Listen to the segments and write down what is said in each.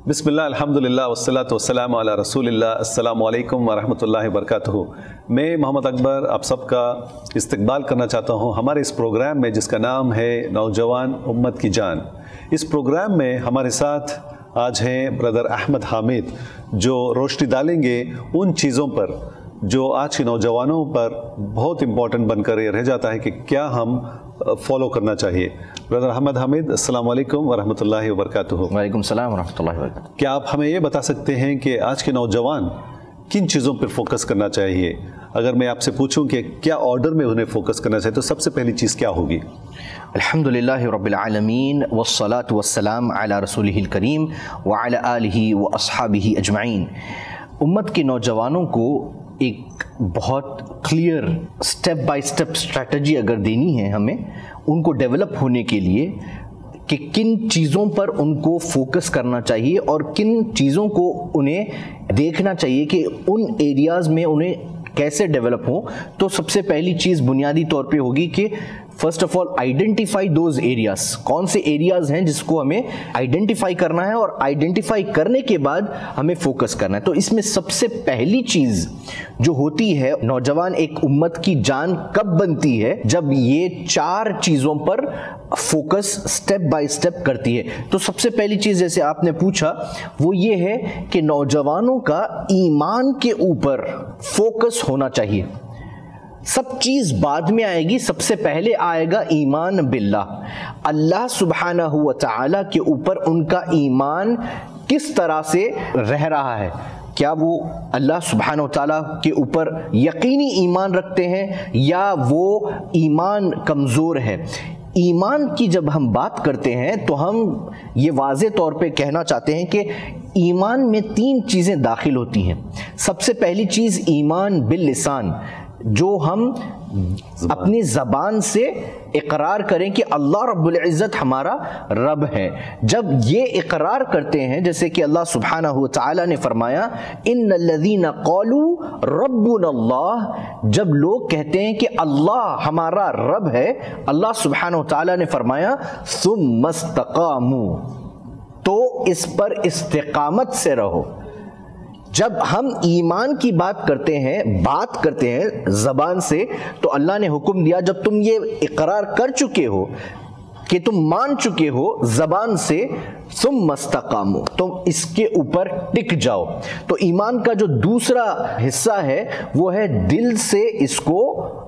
बिस्मिल्लाह अल्हम्दुलिल्लाह वस्सलातु वस्सलामु अला रसूलिल्लाह अस्सलामु अलैकुम व रहमतुल्लाहि व बरकातुहू। मैं मोहम्मद अकबर आप सबका इस्तकबाल करना चाहता हूँ हमारे इस प्रोग्राम में जिसका नाम है नौजवान उम्मत की जान। इस प्रोग्राम में हमारे साथ आज हैं ब्रदर अहमद हामिद, जो रोशनी डालेंगे उन चीज़ों पर जो आज के नौजवानों पर बहुत इम्पोर्टेंट बनकर रह जाता है कि क्या हम फॉलो करना चाहिए। ब्रदर अहमद हामिद, अस्सलाम वालेकुम व रहमतुल्लाहि व बरकातुहू। वालेकुम सलाम व रहमतुल्लाहि व बरकातुहू। क्या आप हमें ये बता सकते हैं कि आज के नौजवान किन चीज़ों पर फोकस करना चाहिए? अगर मैं आपसे पूछूं कि क्या ऑर्डर में उन्हें फोकस करना चाहिए तो सबसे पहली चीज़ क्या होगी? अल्हम्दुलिल्लाहि रब्बिल आलमीन वस्सलातु वस्सलाम अला रसूलिहिल करीम व अला आलिहि व अस्हाबिहि अजमईन। उम्मत के नौजवानों को एक बहुत clear step by step strategy अगर देनी है हमें उनको डेवलप होने के लिए कि किन चीज़ों पर उनको फोकस करना चाहिए और किन चीज़ों को उन्हें देखना चाहिए कि उन एरियाज़ में उन्हें कैसे डेवलप हो, तो सबसे पहली चीज़ बुनियादी तौर पे होगी कि first of all identify those areas. कौन से एरियाज हैं जिसको हमें आइडेंटिफाई करना है और आइडेंटिफाई करने के बाद हमें फोकस करना है। तो इसमें सबसे पहली चीज़ जो होती है, नौजवान एक उम्मत की जान कब बनती है? जब ये चार चीज़ों पर फोकस स्टेप बाय स्टेप करती है। तो सबसे पहली चीज़ जैसे आपने पूछा वो ये है कि नौजवानों का ईमान के ऊपर फोकस होना चाहिए। सब चीज़ बाद में आएगी, सबसे पहले आएगा ईमान बिल्लाह। अल्लाह सुब्हानहू व तआला के ऊपर उनका ईमान किस तरह से रह रहा है। क्या वो अल्लाह सुब्हानहू व तआला के ऊपर यकीनी ईमान रखते हैं या वो ईमान कमज़ोर है? ईमान की जब हम बात करते हैं तो हम ये वाज़े तौर पे कहना चाहते हैं कि ईमान में तीन चीज़ें दाखिल होती हैं। सबसे पहली चीज़ ईमान बिल लिसान, जो हम अपनी ज़बान से इकरार करें कि अल्लाह रब्बुल इज़्ज़त हमारा रब है। जब ये इकरार करते हैं, जैसे कि अल्लाह सुब्हानहू व तआला ने फरमाया इन्नल्लज़ीना क़ालू रब्बुनल्लाह, जब लोग कहते हैं कि अल्लाह हमारा रब है, अल्लाह सुब्हानहू व तआला ने फरमाया सुम्मस्तक़ामू, तो इस पर इस्तिक़ामत से रहो। जब हम ईमान की बात करते हैं ज़बान से, तो अल्लाह ने हुक्म दिया जब तुम ये इकरार कर चुके हो कि तुम मान चुके हो ज़बान से, सुम्मस्तक़ामू, तुम इसके ऊपर टिक जाओ। तो ईमान का जो दूसरा हिस्सा है वो है दिल से इसको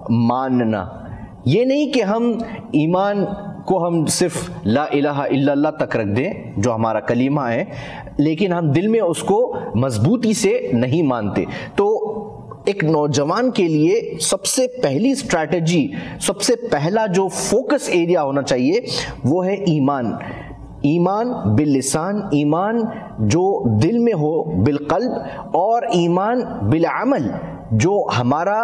मानना। ये नहीं कि हम ईमान को हम सिर्फ ला इलाहा इल्लल्लाह तक रख दें जो हमारा कलीमा है, लेकिन हम दिल में उसको मजबूती से नहीं मानते। तो एक नौजवान के लिए सबसे पहली स्ट्रैटेजी, सबसे पहला जो फोकस एरिया होना चाहिए वो है ईमान। ईमान बिल लिसान, ईमान जो दिल में हो बिल क़ल्ब, और ईमान बिल अमल, जो हमारा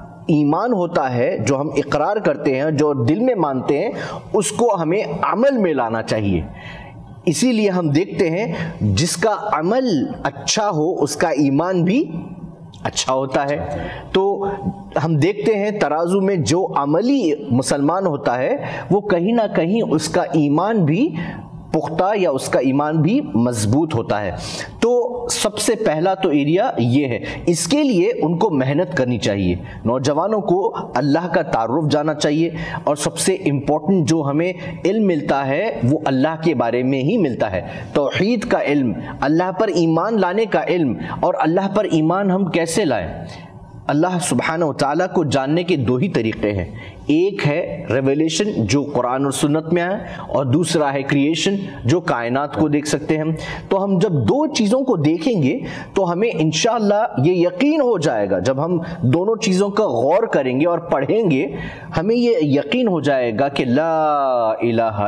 ईमान होता है, जो हम इकरार करते हैं, जो दिल में मानते हैं, उसको हमें अमल में लाना चाहिए। इसीलिए हम देखते हैं जिसका अमल अच्छा हो उसका ईमान भी अच्छा होता है। तो हम देखते हैं तराजू में जो अमली मुसलमान होता है वो कहीं ना कहीं उसका ईमान भी पुख्ता या उसका ईमान भी मजबूत होता है। तो सबसे पहला तो एरिया ये है। इसके लिए उनको मेहनत करनी चाहिए। नौजवानों को अल्लाह का तारुफ जाना चाहिए, और सबसे इम्पोर्टेंट जो हमें इल्म मिलता है वो अल्लाह के बारे में ही मिलता है। तौहीद का इल्म, अल्लाह पर ईमान लाने का इल्म। और अल्लाह पर ईमान हम कैसे लाएं? अल्लाह सुब्हानहू व तआला को जानने के दो ही तरीक़े हैं। एक है रेवलेशन जो कुरान और सुन्नत में है, और दूसरा है क्रिएशन जो कायनात को देख सकते हैं हम। तो हम जब दो चीज़ों को देखेंगे तो हमें इंशाअल्लाह ये यकीन हो जाएगा, जब हम दोनों चीज़ों का गौर करेंगे और पढ़ेंगे हमें ये यकीन हो जाएगा कि ला इलाहा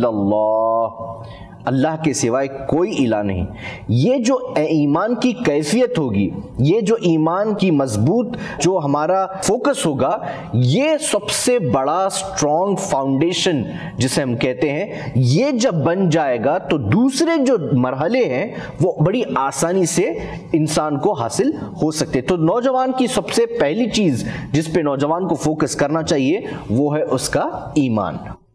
इल्लल्लाह, अल्लाह के सिवाय कोई इला नहीं। ये जो ईमान की कैफियत होगी, ये जो ईमान की मजबूत जो हमारा फोकस होगा, ये सबसे बड़ा स्ट्रॉन्ग फाउंडेशन जिसे हम कहते हैं, ये जब बन जाएगा तो दूसरे जो मरहले हैं वो बड़ी आसानी से इंसान को हासिल हो सकते। तो नौजवान की सबसे पहली चीज़ जिस पे नौजवान को फोकस करना चाहिए वो है उसका ईमान।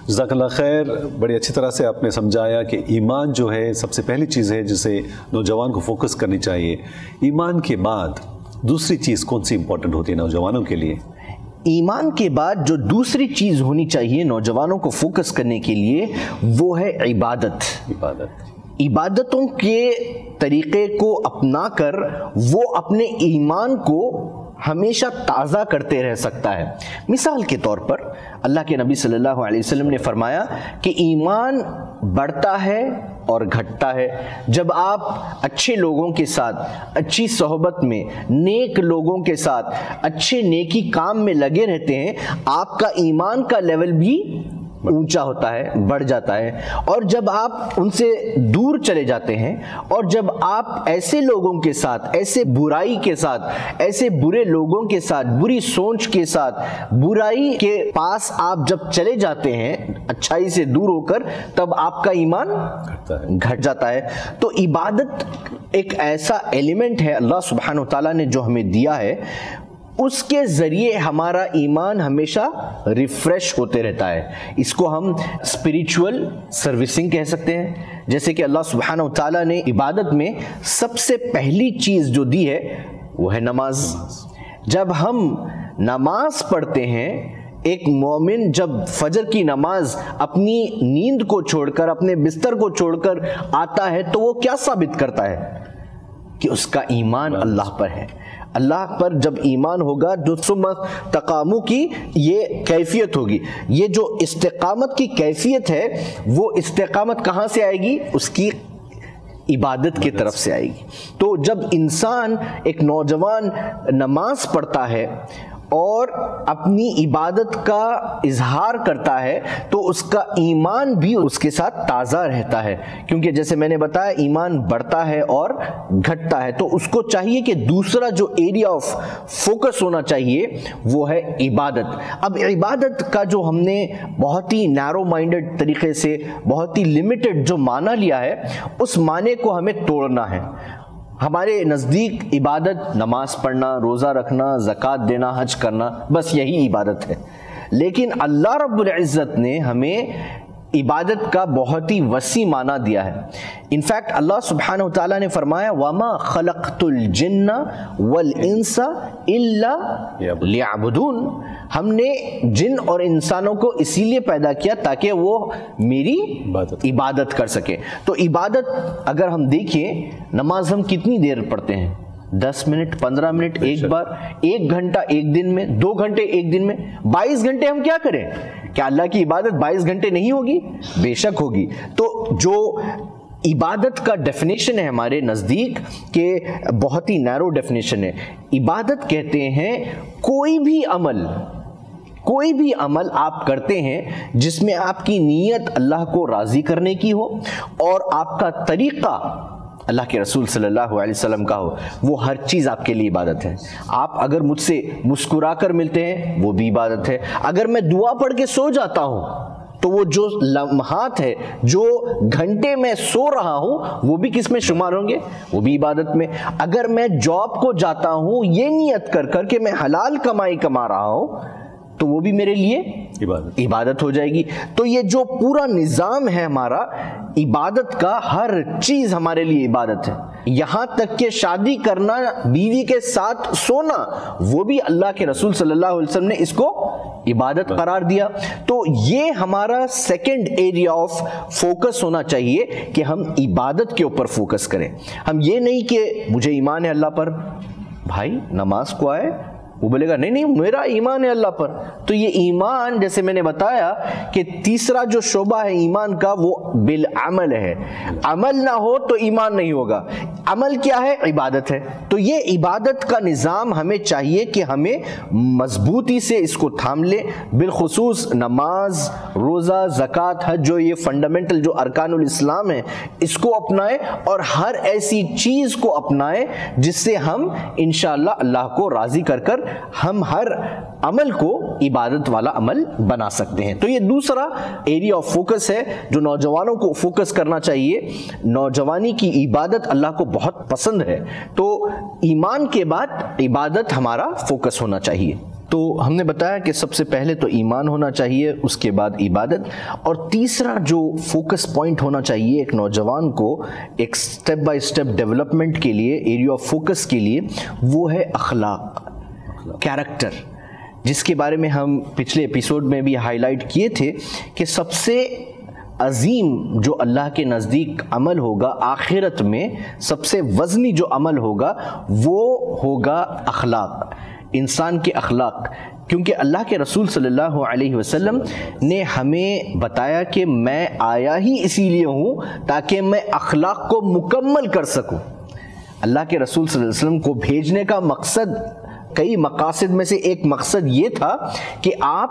जज़ाकल्लाह खैर, बड़ी अच्छी तरह से आपने समझाया कि ईमान जो है सबसे पहली चीज़ है जिसे नौजवान को फोकस करनी चाहिए। ईमान के बाद दूसरी चीज़ कौन सी इंपॉर्टेंट होती है नौजवानों के लिए? ईमान के बाद जो दूसरी चीज़ होनी चाहिए नौजवानों को फोकस करने के लिए वो है इबादत। इबादतों के तरीक़े को अपनाकर वो अपने ईमान को हमेशा ताज़ा करते रह सकता है। मिसाल के तौर पर अल्लाह के नबी सल्लल्लाहु अलैहि वसल्लम ने फरमाया कि ईमान बढ़ता है और घटता है जब आप अच्छे लोगों के साथ, अच्छी सोहबत में, नेक लोगों के साथ अच्छे नेकी काम में लगे रहते हैं, आपका ईमान का लेवल भी ऊंचा होता है, बढ़ जाता है। और जब आप उनसे दूर चले जाते हैं और जब आप ऐसे लोगों के साथ, ऐसे बुराई के साथ, ऐसे बुरे लोगों के साथ, बुरी सोच के साथ, बुराई के पास आप जब चले जाते हैं अच्छाई से दूर होकर, तब आपका ईमान घट जाता है। तो इबादत एक ऐसा एलिमेंट है अल्लाह सुब्हानहू तआला ने जो हमें दिया है, उसके ज़रिए हमारा ईमान हमेशा रिफ्रेश होते रहता है। इसको हम स्पिरिचुअल सर्विसिंग कह सकते हैं। जैसे कि अल्लाह सुब्हानहू तआला ने इबादत में सबसे पहली चीज़ जो दी है वो है नमाज। जब हम नमाज पढ़ते हैं, एक मोमिन जब फजर की नमाज अपनी नींद को छोड़कर, अपने बिस्तर को छोड़कर आता है, तो वो क्या साबित करता है कि उसका ईमान अल्लाह पर है। अल्लाह पर जब ईमान होगा, जो सुम्मा तकामू की ये कैफियत होगी, ये जो इस्तिकामत की कैफियत है, वो इस्तिकामत कहाँ से आएगी? उसकी इबादत की तरफ से आएगी। तो जब इंसान, एक नौजवान नमाज पढ़ता है और अपनी इबादत का इजहार करता है, तो उसका ईमान भी उसके साथ ताज़ा रहता है। क्योंकि जैसे मैंने बताया, ईमान बढ़ता है और घटता है। तो उसको चाहिए कि दूसरा जो एरिया ऑफ फोकस होना चाहिए वो है इबादत। अब इबादत का जो हमने बहुत ही नैरो माइंडेड तरीके से, बहुत ही लिमिटेड जो माना लिया है, उस माने को हमें तोड़ना है। हमारे नज़दीक इबादत नमाज पढ़ना, रोज़ा रखना, ज़कात देना, हज करना, बस यही इबादत है। लेकिन अल्लाह रब्बुल इज़्ज़त ने हमें इबादत का बहुत ही वसी माना दिया है। इनफैक्ट अल्लाह सुब्हानहू तआला ने फरमाया, वमा खलक़तुल जिन्ना वल इंसा इल्ला लियअबुदून। हमने जिन और इंसानों को इसीलिए पैदा किया ताकि वो मेरी इबादत कर सके। तो इबादत अगर हम देखें, नमाज हम कितनी देर पढ़ते हैं? 10 मिनट, 15 मिनट, एक बार, 1 घंटा एक दिन में, 2 घंटे एक दिन में, 22 घंटे हम क्या करें? क्या अल्लाह की इबादत 22 घंटे नहीं होगी? बेशक होगी। तो जो इबादत का डेफिनेशन है हमारे नज़दीक के, बहुत ही नैरो डेफिनेशन है। इबादत कहते हैं कोई भी अमल आप करते हैं जिसमें आपकी नीयत अल्लाह को राज़ी करने की हो और आपका तरीक़ा अल्लाह के रसूल सल्लल्लाहु अलैहि वसल्लम का हो, वो हर चीज़ आपके लिए इबादत है। आप अगर मुझसे मुस्कुराकर मिलते हैं, वो भी इबादत है। अगर मैं दुआ पढ़ के सो जाता हूँ, तो वो जो लम्हात है, जो घंटे में सो रहा हूँ, वो भी किस में शुमार होंगे? वो भी इबादत में। अगर मैं जॉब को जाता हूँ ये नियत कर कर के मैं हलाल कमाई कमा रहा हूँ, तो वो भी मेरे लिए इबादत हो जाएगी। तो ये जो पूरा निज़ाम है हमारा इबादत का, हर चीज़ हमारे लिए इबादत है। यहाँ तक कि शादी करना, बीवी के साथ सोना, वो भी अल्लाह के रसूल सल्लल्लाहु अलैहि वसल्लम ने इसको इबादत करार दिया। तो ये हमारा सेकंड एरिया ऑफ फोकस होना चाहिए कि हम इबादत के ऊपर फोकस करें। हम ये नहीं कि मुझे ईमान है अल्लाह पर, भाई नमाज को आए, वो बोलेगा नहीं नहीं मेरा ईमान है अल्लाह पर। तो ये ईमान, जैसे मैंने बताया कि तीसरा जो शोबा है ईमान का, वो बिल अमल है। अमल ना हो तो ईमान नहीं होगा। अमल क्या है? इबादत है। तो ये इबादत का निज़ाम हमें चाहिए कि हमें मजबूती से इसको थाम ले। बिलखुसूस नमाज, रोज़ा, ज़कात, हज, जो ये फंडामेंटल जो अरकानुल इस्लाम है, इसको अपनाएं और हर ऐसी चीज़ को अपनाएं जिससे हम इंशाअल्लाह अल्लाह को राज़ी कर कर हम हर अमल को इबादत वाला अमल बना सकते हैं। तो ये दूसरा एरिया ऑफ फोकस है जो नौजवानों को फोकस करना चाहिए। नौजवानी की इबादत अल्लाह को बहुत पसंद है, तो ईमान के बाद इबादत हमारा फोकस होना चाहिए। تو ہم نے بتایا کہ سب سے پہلے تو ایمان ہونا چاہیے، اس کے بعد عبادت، اور تیسرا جو فوکس پوائنٹ ہونا چاہیے ایک نوجوان کو ایک سٹیپ بائی سٹیپ ڈیولپمنٹ کے لیے، ایریا آف فوکس کے لیے، وہ ہے اخلاق، کیریکٹر، جس کے بارے میں ہم پچھلے ایپیسوڈ میں بھی ہائی لائٹ کیے تھے کہ سب سے عظیم جو اللہ کے نزدیک عمل ہوگا آخرت میں، سب سے وزنی جو عمل ہوگا وہ ہوگا اخلاق، انسان کے اخلاق، کیونکہ اللہ کے رسول صلی اللہ علیہ وسلم نے ہمیں بتایا کہ میں آیا ہی اسی لیے ہوں تاکہ میں اخلاق کو مکمل کر سکوں۔ اللہ کے رسول صلی اللہ علیہ وسلم کو بھیجنے کا مقصد، کئی مقاصد میں سے ایک مقصد یہ تھا کہ آپ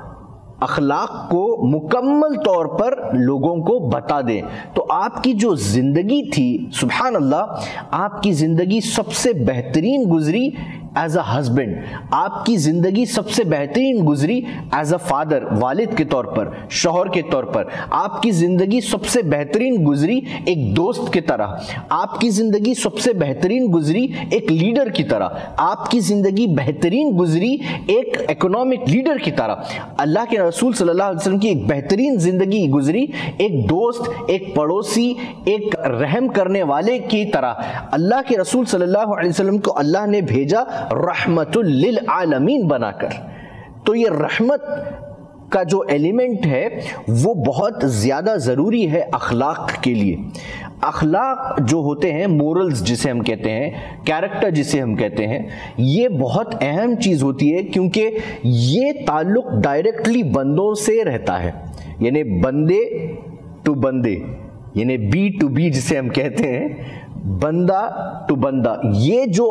اخلاق کو مکمل طور پر لوگوں کو بتا دیں۔ تو آپ کی جو زندگی تھی، سبحان اللہ، آپ کی زندگی سب سے بہترین گزری ایز اے ہسبینڈ، آپ کی زندگی سب سے بہترین گزری ایز اے فادر، والد کے طور پر، شوہر کے طور پر، آپ کی زندگی سب سے بہترین گزری ایک دوست کی طرح، آپ کی زندگی سب سے بہترین گزری ایک لیڈر کی طرح، آپ کی زندگی بہترین گزری ایک اکنامک لیڈر کی طرح، اللہ کے رسول صلی اللہ علیہ وسلم کی ایک بہترین زندگی گزری ایک دوست، ایک پڑوسی، ایک رحم کرنے والے کی طرح۔ اللہ کے رسول صلی اللہ علیہ وسلم کو اللہ نے بھیجا رحمت للعالمین بنا کر۔ تو یہ رحمت کا جو ایلیمنٹ ہے وہ بہت زیادہ ضروری ہے اخلاق کے لیے۔ اخلاق جو ہوتے ہیں، مورلز جسے ہم کہتے ہیں، کیریکٹر جسے ہم کہتے ہیں، یہ بہت اہم چیز ہوتی ہے کیونکہ یہ تعلق ڈائریکٹلی بندوں سے رہتا ہے، یعنی بندے ٹو بندے، یعنی بی ٹو بی جسے ہم کہتے ہیں، بندہ ٹو بندہ۔ یہ جو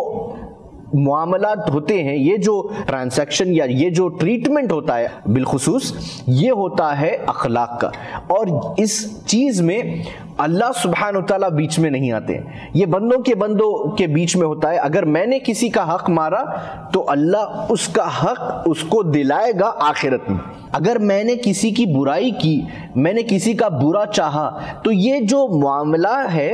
معاملات ہوتے ہیں، یہ جو ٹرانزیکشن یا یہ جو ٹریٹمنٹ ہوتا ہے بالخصوص، یہ ہوتا ہے اخلاق کا، اور اس چیز میں اللہ سبحانہ وتعالیٰ بیچ میں نہیں آتے، یہ بندوں کے بیچ میں ہوتا ہے۔ اگر میں نے کسی کا حق مارا تو اللہ اس کا حق اس کو دلائے گا آخرت میں۔ اگر میں نے کسی کی برائی کی، میں نے کسی کا برا چاہا، تو یہ جو معاملہ ہے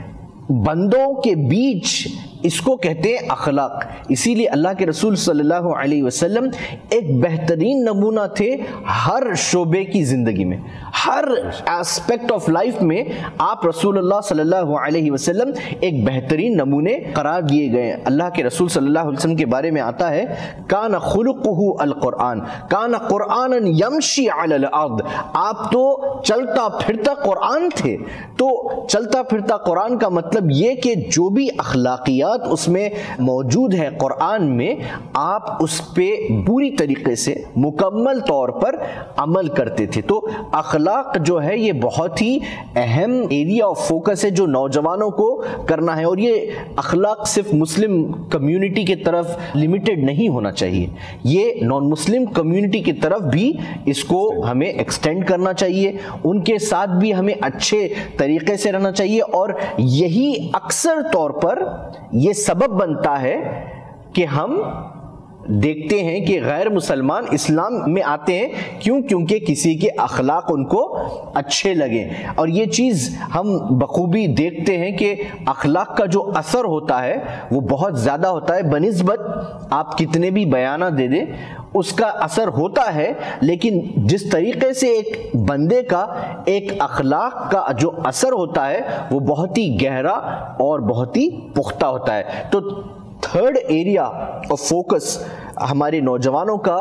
بندوں کے بیچ، اس کو کہتے ہیں اخلاق۔ اسی لیے اللہ کے رسول صلی اللہ علیہ وسلم ایک بہترین نمونہ تھے ہر شعبے کی زندگی میں، ہر ایسپیکٹ آف لائف میں آپ رسول اللہ صلی اللہ علیہ وسلم ایک بہترین نمونے قرار دیے گئے ہیں۔ اللہ کے رسول صلی اللہ علیہ وسلم کے بارے میں آتا ہے کان خلقہ القرآن کان قرآنا یمشی علی الارض، آپ تو چلتا پھرتا قرآن تھے۔ تو چلتا پھرتا قرآن کا مطلب یہ کہ جو بھی اخلاقیات اس میں موجود ہے قرآن میں، آپ اس پہ پوری طریقے سے مکمل طور پر عمل کرتے تھے۔ تو اخلاق جو ہے یہ بہت ہی اہم ایریا آف فوکس ہے جو نوجوانوں کو کرنا ہے، اور یہ اخلاق صرف مسلم کمیونٹی کی طرف لمیٹڈ نہیں ہونا چاہیے، یہ نان مسلم کمیونٹی کی طرف بھی اس کو ہمیں ایکسٹینڈ کرنا چاہیے، ان کے ساتھ بھی ہمیں اچھے طریقے سے رہنا چاہیے، اور یہی اکثر طور پر یہ سبب بنتا ہے کہ ہم دیکھتے ہیں کہ غیر مسلمان اسلام میں آتے ہیں، کیونکہ کسی کے اخلاق ان کو اچھے لگیں، اور یہ چیز ہم بخوبی دیکھتے ہیں کہ اخلاق کا جو اثر ہوتا ہے وہ بہت زیادہ ہوتا ہے، بنسبت آپ کتنے بھی بیانہ دے دیں اس کا اثر ہوتا ہے، لیکن جس طریقے سے ایک بندے کا ایک اخلاق کا جو اثر ہوتا ہے وہ بہت ہی گہرا اور بہت ہی پختہ ہوتا ہے۔ تو تھرڈ ایریا آف فوکس ہمارے نوجوانوں کا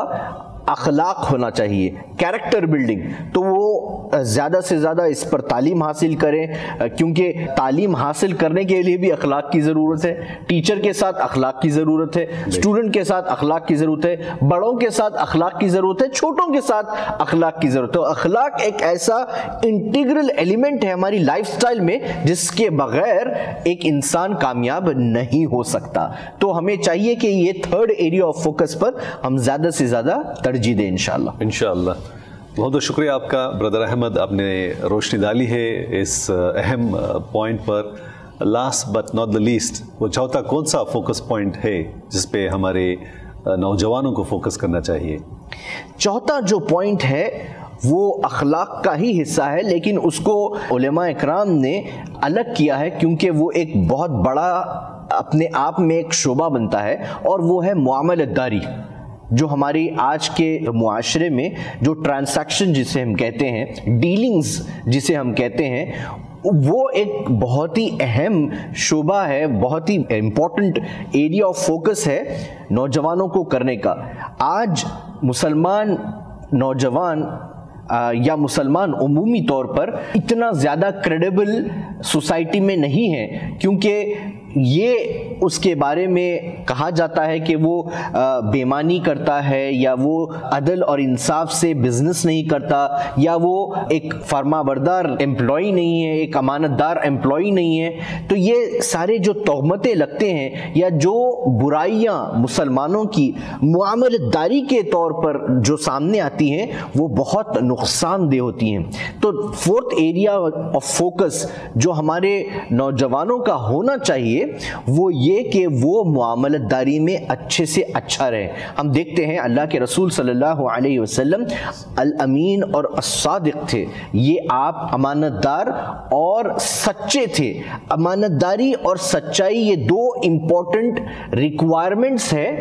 اخلاق ہونا چاہیے، کیریکٹر بلڈنگ۔ تو وہ زیادہ سے زیادہ اس پر تعلیم حاصل کریں، کیونکہ تعلیم حاصل کرنے کے لیے بھی اخلاق کی ضرورت ہے، ٹیچر کے ساتھ اخلاق کی ضرورت ہے، اسٹوڈنٹ کے ساتھ اخلاق کی ضرورت ہے، بڑوں کے ساتھ اخلاق کی ضرورت ہے، چھوٹوں کے ساتھ اخلاق کی ضرورت ہے۔ اخلاق ایک ایسا انٹیگرل ایلیمنٹ ہے ہماری لائف سٹائل میں جس کے بغیر ایک انسان کامیاب نہیں ہو سکتا۔ تو ہمیں چاہیے کہ یہ تھرڈ ایریا آف فوکس پر ہم زیادہ سے زیادہ ترجیح دیں انشاءاللہ۔ بہت بہت شکریہ آپ کا برادر احمد، آپ نے روشنی ڈالی ہے اس اہم پوائنٹ پر۔ Last but not the least, وہ چوتھا کون سا فوکس پوائنٹ ہے جس پہ ہمارے نوجوانوں کو فوکس کرنا چاہیے؟ چوتھا جو پوائنٹ ہے وہ اخلاق کا ہی حصہ ہے، لیکن اس کو علماء اکرام نے الگ کیا ہے کیونکہ وہ ایک بہت بڑا اپنے آپ میں ایک شعبہ بنتا ہے، اور وہ ہے معاملت داری۔ جو ہماری آج کے معاشرے میں جو ٹرانزیکشن جسے ہم کہتے ہیں، ڈیلنگز جسے ہم کہتے ہیں، وہ ایک بہت ہی اہم شعبہ ہے، بہت ہی امپورٹنٹ ایریا آف فوکس ہے نوجوانوں کو کرنے کا۔ آج مسلمان نوجوان یا مسلمان عمومی طور پر اتنا زیادہ کریڈیبل سوسائٹی میں نہیں ہے، کیونکہ یہ اس کے بارے میں کہا جاتا ہے کہ وہ بے ایمانی کرتا ہے، یا وہ عدل اور انصاف سے بزنس نہیں کرتا، یا وہ ایک فرما بردار امپلائی نہیں ہے، ایک امانت دار امپلائی نہیں ہے۔ تو یہ سارے جو تہمتیں لگتے ہیں یا جو برائیاں مسلمانوں کی معاملت داری کے طور پر جو سامنے آتی ہیں وہ بہت نقصان دہ ہوتی ہیں۔ تو فورتھ ایریا آف فوکس جو ہمارے نوجوانوں کا ہونا چاہیے وہ یہ کہ وہ معاملت داری میں اچھے سے اچھا رہے۔ ہم دیکھتے ہیں اللہ کے رسول صلی اللہ علیہ وسلم الامین اور الصادق تھے، یہ آپ امانت دار اور سچے تھے۔ امانت داری اور سچائی یہ دو امپورٹنٹ ریکوائرمنٹس ہے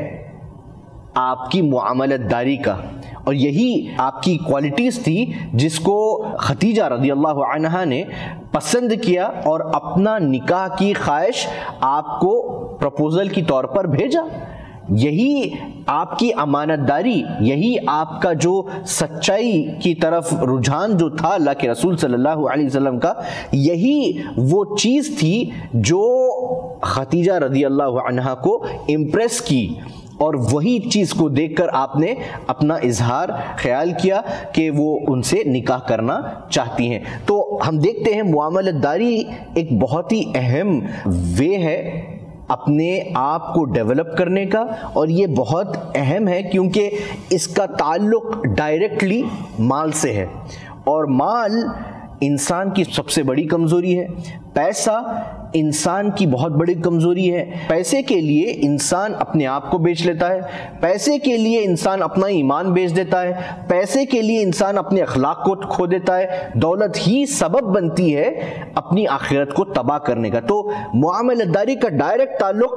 آپ کی معاملت داری کا، اور یہی آپ کی کوالٹیز تھی جس کو خدیجہ رضی اللہ عنہا نے پسند کیا اور اپنا نکاح کی خواہش آپ کو پرپوزل کی طور پر بھیجا۔ یہی آپ کی امانت داری، یہی آپ کا جو سچائی کی طرف رجحان جو تھا اللہ کے رسول صلی اللہ علیہ وسلم کا، یہی وہ چیز تھی جو خدیجہ رضی اللہ عنہا کو امپریس کی، اور وہی چیز کو دیکھ کر آپ نے اپنا اظہار خیال کیا کہ وہ ان سے نکاح کرنا چاہتی ہیں۔ تو ہم دیکھتے ہیں معاملت داری ایک بہت ہی اہم وے ہے اپنے آپ کو ڈیولپ کرنے کا، اور یہ بہت اہم ہے کیونکہ اس کا تعلق ڈائریکٹلی مال سے ہے، اور مال انسان کی سب سے بڑی کمزوری ہے۔ پیسہ انسان کی بہت بڑی کمزوری ہے۔ پیسے کے لیے انسان اپنے آپ کو بیچ لیتا ہے، پیسے کے لیے انسان اپنا ایمان بیچ دیتا ہے، پیسے کے لیے انسان اپنے اخلاق کو کھو دیتا ہے۔ دولت ہی سبب بنتی ہے اپنی آخرت کو تباہ کرنے کا۔ تو معاملت داری کا ڈائریکٹ تعلق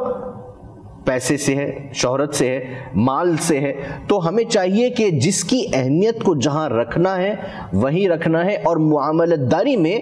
پیسے سے ہے، شہرت سے ہے، مال سے ہے۔ تو ہمیں چاہیے کہ جس کی اہمیت کو جہاں رکھنا ہے وہیں رکھنا ہے، اور معاملت داری میں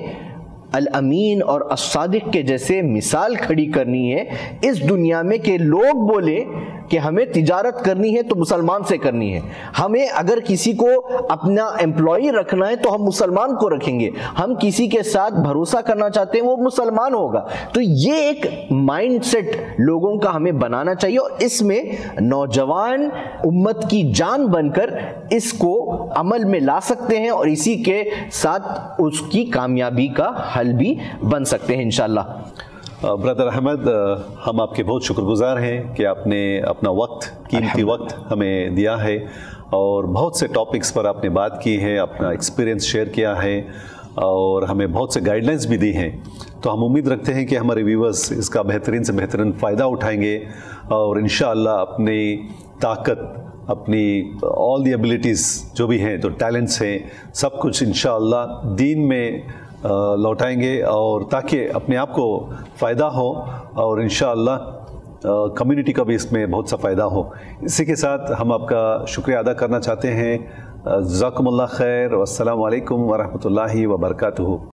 الامین اور الصادق کے جیسے مثال کھڑی کرنی ہے اس دنیا میں کہ لوگ بولے کہ ہمیں تجارت کرنی ہے تو مسلمان سے کرنی ہے، ہمیں اگر کسی کو اپنا امپلائی رکھنا ہے تو ہم مسلمان کو رکھیں گے، ہم کسی کے ساتھ بھروسہ کرنا چاہتے ہیں وہ مسلمان ہوگا۔ تو یہ ایک مائنڈ سیٹ لوگوں کا ہمیں بنانا چاہیے، اور اس میں نوجوان امت کی جان بن کر اس کو عمل میں لا سکتے ہیں، اور اسی کے ساتھ اس کی کامیابی کا حل بھی بن سکتے ہیں انشاءاللہ۔ برادر احمد، ہم آپ کے بہت شکر گزار ہیں کہ آپ نے اپنا وقت، قیمتی وقت ہمیں دیا ہے، اور بہت سے ٹاپکس پر آپ نے بات کی ہے، اپنا ایکسپیرینس شیئر کیا ہے، اور ہمیں بہت سے گائیڈ لائنس بھی دی ہیں۔ تو ہم امید رکھتے ہیں کہ ہمارے ویورز اس کا بہترین سے بہترین فائدہ اٹھائیں گے، اور انشاءاللہ اپنی طاقت، اپنی آل دی ایبلٹیز جو بھی ہیں، تو ٹیلنٹس ہیں، سب کچھ انشاءاللہ دین میں لوٹائیں گے، اور تاکہ اپنے آپ کو فائدہ ہو، اور انشاءاللہ کمیونٹی کا بھی اس میں بہت سا فائدہ ہو۔ اسی کے ساتھ ہم آپ کا شکریہ ادا کرنا چاہتے ہیں۔ جزاکم اللہ خیر، والسلام علیکم ورحمۃ اللہ وبرکاتہ۔